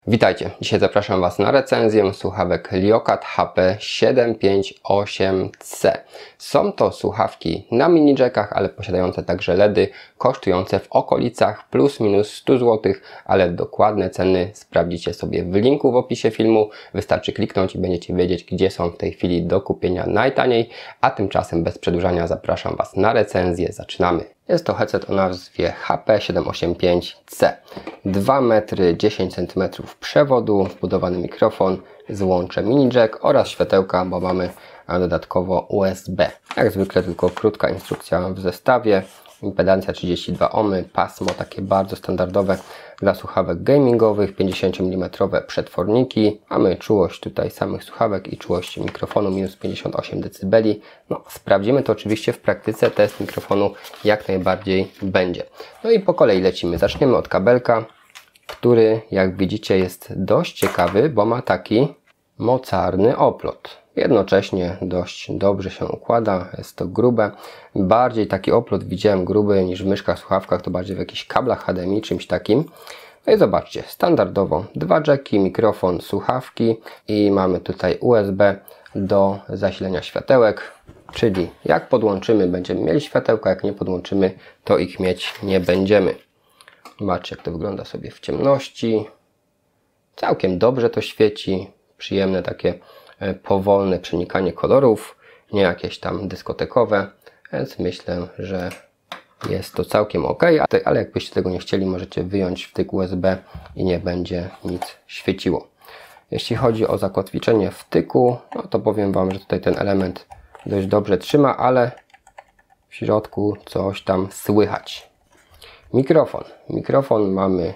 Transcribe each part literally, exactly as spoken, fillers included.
Witajcie, dzisiaj zapraszam Was na recenzję słuchawek Liokat H P siedem pięć osiem C. Są to słuchawki na mini jackach, ale posiadające także LEDy, kosztujące w okolicach plus minus sto złotych, ale dokładne ceny sprawdzicie sobie w linku w opisie filmu. Wystarczy kliknąć i będziecie wiedzieć, gdzie są w tej chwili do kupienia najtaniej, a tymczasem bez przedłużania zapraszam Was na recenzję. Zaczynamy. Jest to headset o nazwie H P siedem osiem pięć C. dwa metry dziesięć centymetrów przewodu, wbudowany mikrofon, złącze mini jack oraz światełka, bo mamy dodatkowo U S B. Jak zwykle tylko krótka instrukcja w zestawie. Impedancja trzydzieści dwa ohmy, pasmo takie bardzo standardowe dla słuchawek gamingowych, pięćdziesiąt milimetrów przetworniki. Mamy czułość tutaj samych słuchawek i czułość mikrofonu minus pięćdziesiąt osiem decybeli. No, sprawdzimy to oczywiście w praktyce, test mikrofonu jak najbardziej będzie. No i po kolei lecimy. Zaczniemy od kabelka, który jak widzicie jest dość ciekawy, bo ma taki mocarny oplot. Jednocześnie dość dobrze się układa, jest to grube. Bardziej taki oplot widziałem gruby niż w myszkach, słuchawkach, to bardziej w jakichś kablach H D M I, czymś takim. No i zobaczcie, standardowo dwa jacki, mikrofon, słuchawki i mamy tutaj U S B do zasilenia światełek, czyli jak podłączymy, będziemy mieli światełka, jak nie podłączymy, to ich mieć nie będziemy. Zobaczcie, jak to wygląda sobie w ciemności. Całkiem dobrze to świeci, przyjemne takie powolne przenikanie kolorów, nie jakieś tam dyskotekowe, więc myślę, że jest to całkiem ok, ale jakbyście tego nie chcieli, możecie wyjąć wtyk U S B i nie będzie nic świeciło. Jeśli chodzi o zakotwiczenie wtyku, no to powiem Wam, że tutaj ten element dość dobrze trzyma, ale w środku coś tam słychać. Mikrofon. Mikrofon mamy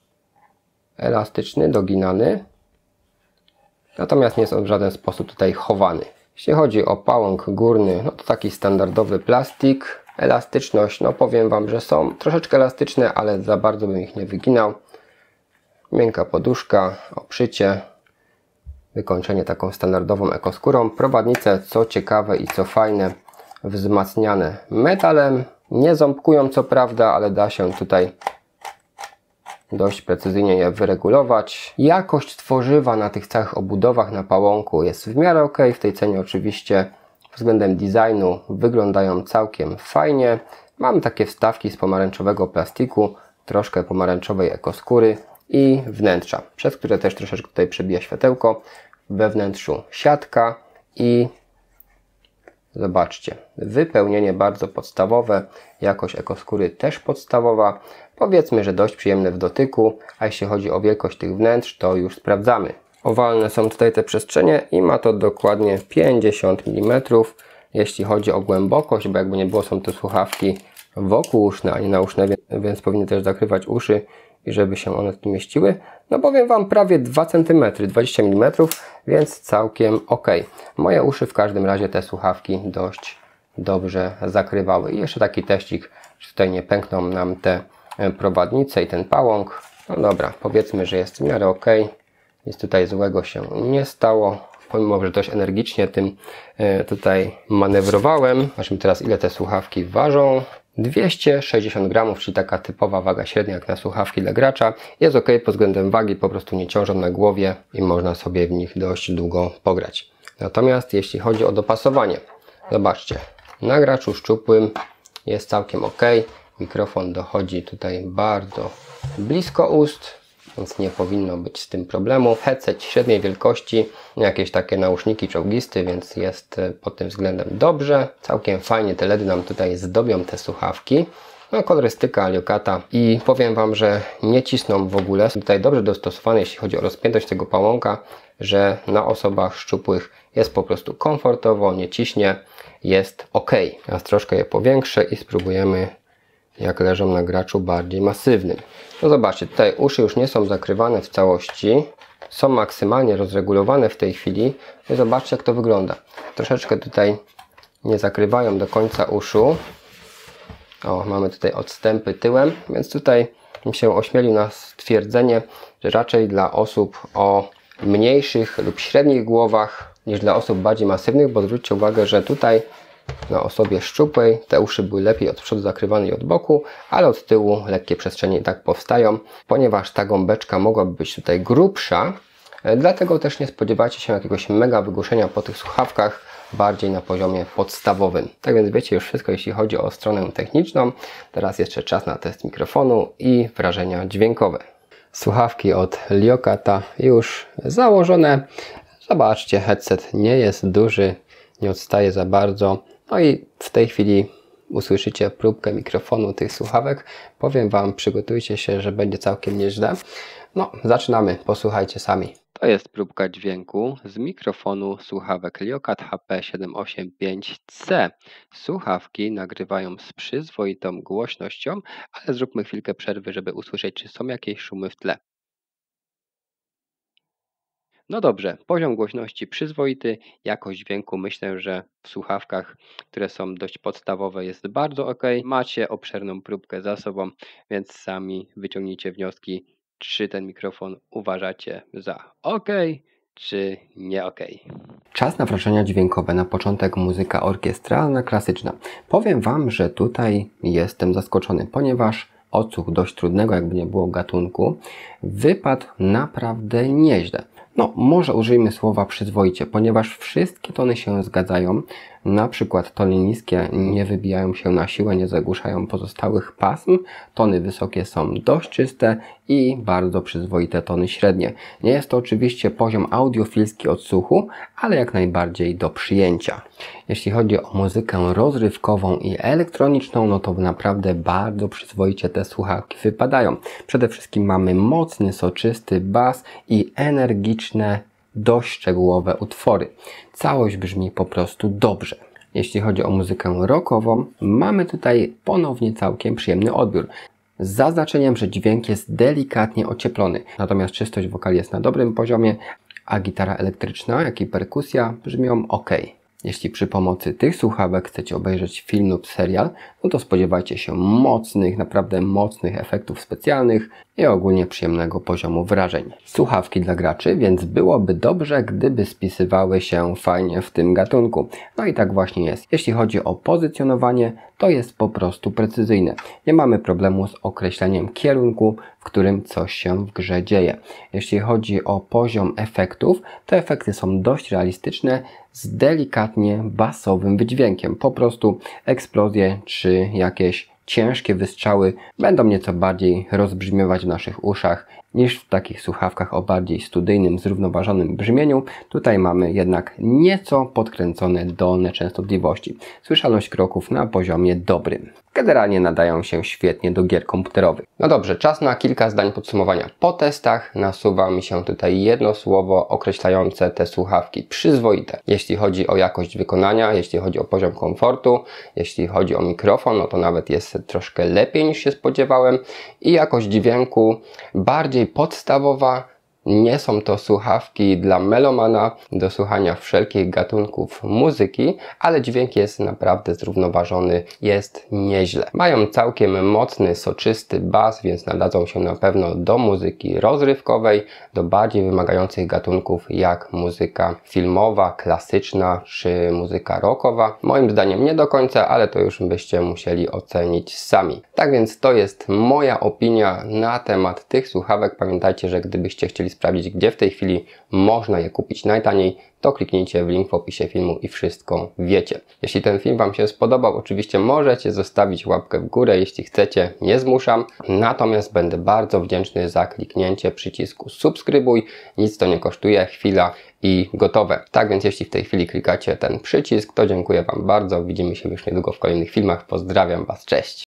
elastyczny, doginany. Natomiast nie jest on w żaden sposób tutaj chowany. Jeśli chodzi o pałąk górny, no to taki standardowy plastik. Elastyczność, no powiem Wam, że są troszeczkę elastyczne, ale za bardzo bym ich nie wyginał. Miękka poduszka, oprzycie, wykończenie taką standardową ekoskórą. Prowadnice, co ciekawe i co fajne, wzmacniane metalem. Nie ząbkują co prawda, ale da się tutaj dość precyzyjnie je wyregulować. Jakość tworzywa na tych całych obudowach na pałąku jest w miarę ok. W tej cenie oczywiście względem designu wyglądają całkiem fajnie. Mam takie wstawki z pomarańczowego plastiku, troszkę pomarańczowej ekoskóry i wnętrza, przez które też troszeczkę tutaj przebija światełko. We wnętrzu siatka i zobaczcie, wypełnienie bardzo podstawowe, jakość ekoskóry też podstawowa. Powiedzmy, że dość przyjemne w dotyku, a jeśli chodzi o wielkość tych wnętrz, to już sprawdzamy. Owalne są tutaj te przestrzenie i ma to dokładnie pięćdziesiąt milimetrów. Jeśli chodzi o głębokość, bo jakby nie było, są to słuchawki wokółuszne, a nie nauszne, więc powinny też zakrywać uszy i żeby się one tu mieściły. No powiem Wam, prawie dwa centymetry, dwadzieścia milimetrów, więc całkiem ok. Moje uszy w każdym razie te słuchawki dość dobrze zakrywały. I jeszcze taki teścik, że tutaj nie pękną nam te prowadnice i ten pałąk. No dobra, powiedzmy, że jest w miarę ok. Nic tutaj złego się nie stało. Pomimo, że dość energicznie tym tutaj manewrowałem. Zobaczmy teraz, ile te słuchawki ważą. dwieście sześćdziesiąt gramów, czyli taka typowa waga średnia jak na słuchawki dla gracza. Jest ok pod względem wagi, po prostu nie ciążą na głowie i można sobie w nich dość długo pograć. Natomiast jeśli chodzi o dopasowanie, zobaczcie, na graczu szczupłym jest całkiem ok. Mikrofon dochodzi tutaj bardzo blisko ust, więc nie powinno być z tym problemu. Headset średniej wielkości, jakieś takie nauszniki czołgisty, więc jest pod tym względem dobrze. Całkiem fajnie te LEDy nam tutaj zdobią te słuchawki. No, kolorystyka Liokata i powiem Wam, że nie cisną w ogóle. Są tutaj dobrze dostosowane, jeśli chodzi o rozpiętość tego pałąka, że na osobach szczupłych jest po prostu komfortowo, nie ciśnie, jest ok. Teraz troszkę je powiększę i spróbujemy, jak leżą na graczu bardziej masywnym. No zobaczcie, tutaj uszy już nie są zakrywane w całości, są maksymalnie rozregulowane w tej chwili. I zobaczcie, jak to wygląda. Troszeczkę tutaj nie zakrywają do końca uszu. O, mamy tutaj odstępy tyłem, więc tutaj bym się ośmielił na stwierdzenie, że raczej dla osób o mniejszych lub średnich głowach niż dla osób bardziej masywnych, bo zwróćcie uwagę, że tutaj na osobie szczupłej te uszy były lepiej od przodu zakrywane i od boku, ale od tyłu lekkie przestrzenie i tak powstają, ponieważ ta gąbeczka mogłaby być tutaj grubsza, dlatego też nie spodziewacie się jakiegoś mega wygłuszenia po tych słuchawkach, bardziej na poziomie podstawowym. Tak więc wiecie już wszystko, jeśli chodzi o stronę techniczną. Teraz jeszcze czas na test mikrofonu i wrażenia dźwiękowe. Słuchawki od Liokata już założone. Zobaczcie, headset nie jest duży, nie odstaje za bardzo. No i w tej chwili usłyszycie próbkę mikrofonu tych słuchawek. Powiem Wam, przygotujcie się, że będzie całkiem nieźle. No, zaczynamy, posłuchajcie sami. To jest próbka dźwięku z mikrofonu słuchawek Liokat H P siedem osiem pięć C. Słuchawki nagrywają z przyzwoitą głośnością, ale zróbmy chwilkę przerwy, żeby usłyszeć, czy są jakieś szumy w tle. No dobrze, poziom głośności przyzwoity, jakość dźwięku myślę, że w słuchawkach, które są dość podstawowe, jest bardzo ok. Macie obszerną próbkę za sobą, więc sami wyciągnijcie wnioski, czy ten mikrofon uważacie za ok, czy nie ok. Czas na wrażenia dźwiękowe. Na początek muzyka orkiestralna, klasyczna. Powiem Wam, że tutaj jestem zaskoczony, ponieważ odsłuch dość trudnego, jakby nie było gatunku, wypadł naprawdę nieźle. No, może użyjmy słowa przyzwoicie, ponieważ wszystkie tony się zgadzają. Na przykład tony niskie nie wybijają się na siłę, nie zagłuszają pozostałych pasm. Tony wysokie są dość czyste i bardzo przyzwoite tony średnie. Nie jest to oczywiście poziom audiofilski odsłuchu, ale jak najbardziej do przyjęcia. Jeśli chodzi o muzykę rozrywkową i elektroniczną, no to naprawdę bardzo przyzwoicie te słuchawki wypadają. Przede wszystkim mamy mocny, soczysty bas i energiczne, dość szczegółowe utwory. Całość brzmi po prostu dobrze. Jeśli chodzi o muzykę rockową, mamy tutaj ponownie całkiem przyjemny odbiór. Z zaznaczeniem, że dźwięk jest delikatnie ocieplony, natomiast czystość wokali jest na dobrym poziomie, a gitara elektryczna, jak i perkusja brzmią ok. Jeśli przy pomocy tych słuchawek chcecie obejrzeć film lub serial, no to spodziewajcie się mocnych, naprawdę mocnych efektów specjalnych i ogólnie przyjemnego poziomu wrażeń. Słuchawki dla graczy, więc byłoby dobrze, gdyby spisywały się fajnie w tym gatunku. No i tak właśnie jest. Jeśli chodzi o pozycjonowanie, to jest po prostu precyzyjne. Nie mamy problemu z określeniem kierunku, w którym coś się w grze dzieje. Jeśli chodzi o poziom efektów, to efekty są dość realistyczne, z delikatnie basowym wydźwiękiem. Po prostu eksplozje czy jakieś ciężkie wystrzały będą nieco bardziej rozbrzmiewać w naszych uszach niż w takich słuchawkach o bardziej studyjnym, zrównoważonym brzmieniu. Tutaj mamy jednak nieco podkręcone dolne częstotliwości. Słyszalność kroków na poziomie dobrym. Generalnie nadają się świetnie do gier komputerowych. No dobrze, czas na kilka zdań podsumowania. Po testach nasuwa mi się tutaj jedno słowo określające te słuchawki: przyzwoite. Jeśli chodzi o jakość wykonania, jeśli chodzi o poziom komfortu, jeśli chodzi o mikrofon, no to nawet jest troszkę lepiej niż się spodziewałem. I jakość dźwięku bardziej podstawowa. Nie są to słuchawki dla melomana do słuchania wszelkich gatunków muzyki, ale dźwięk jest naprawdę zrównoważony, jest nieźle. Mają całkiem mocny, soczysty bas, więc nadadzą się na pewno do muzyki rozrywkowej, do bardziej wymagających gatunków jak muzyka filmowa, klasyczna czy muzyka rockowa. Moim zdaniem nie do końca, ale to już byście musieli ocenić sami. Tak więc to jest moja opinia na temat tych słuchawek. Pamiętajcie, że gdybyście chcieli sprawdzić, gdzie w tej chwili można je kupić najtaniej, to kliknijcie w link w opisie filmu i wszystko wiecie. Jeśli ten film Wam się spodobał, oczywiście możecie zostawić łapkę w górę, jeśli chcecie, nie zmuszam. Natomiast będę bardzo wdzięczny za kliknięcie przycisku subskrybuj. Nic to nie kosztuje, chwila i gotowe. Tak więc jeśli w tej chwili klikacie ten przycisk, to dziękuję Wam bardzo. Widzimy się już niedługo w kolejnych filmach. Pozdrawiam Was, cześć!